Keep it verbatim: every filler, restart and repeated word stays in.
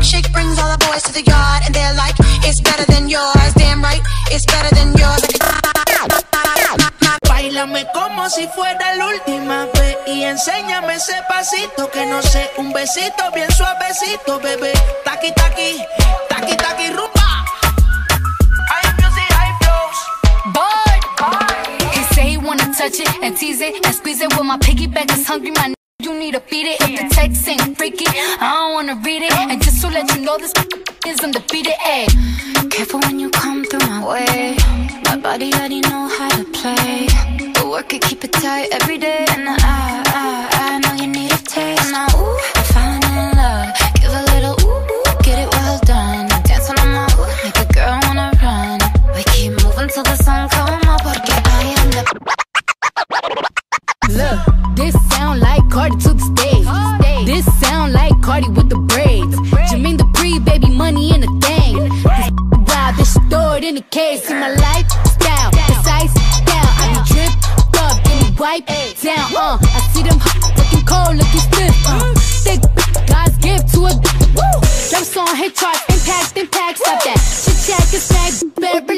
milkshake brings all the boys to the yard, and they're like, it's better than yours. Damn right, it's better than yours. Báilame como si fuera la última vez y enséñame ese pasito que no sé, un besito bien suavecito, bebé. Taqui taqui, taqui taqui rumba. High music, high flows. Boy, he say he wanna touch it and tease it and squeeze it. Well, my piggyback is hungry, my. You need to feed it. If the text ain't freaky, I don't wanna read it. And just to let you know, this is undefeated. Ayy, careful when you come through my way. My body already know how to play. But work it, keep it tight every day. And I, I, I know you need a taste. Now, ooh, I'm falling in love. Give a little ooh, ooh, get it well done. Dance on my ooh, make a girl wanna run. We keep moving till the sun come up. Porque I am the. Look, this sound like Cardi to the stage. This sound like Cardi with the braids. Jermaine Dupri, baby, money in a thing. This wild, this stored in a case. See my lifestyle, it's ice down. I be dripped up, get me wipe down. Uh, I see them looking cold, looking stiff. Uh, thick God's gift to a woo. Drop song, hit charts, impact, impact, stop that. Chit chat, get snagged, better